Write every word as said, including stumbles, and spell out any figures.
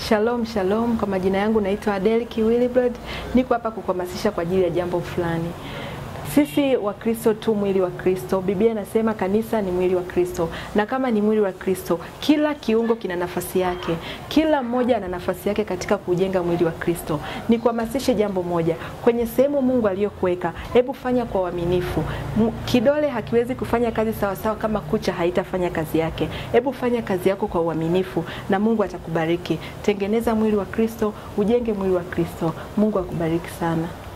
Shalom, shalom. Kwa majina yangu naitwa Adelki Willibrod. Niko hapa kukuhamasisha kwa ajili ya jambo fulani. Sisi wa Kristo tu mwili wa Kristo. Biblia inasema kanisa ni mwili wa Kristo. Na kama ni mwili wa Kristo, kila kiungo kina nafasi yake. Kila mmoja ana nafasi yake katika kujenga mwili wa Kristo. Nikuhamasishe jambo moja. Kwenye sehemu Mungu aliyokuweka, hebu fanya kwa uaminifu. Kidole hakiwezi kufanya kazi sawa sawa kama kucha haitafanya kazi yake. Hebu fanya kazi yako kwa uaminifu na Mungu atakubariki. Tengeneza mwili wa Kristo, ujenge mwili wa Kristo. Mungu akubariki sana.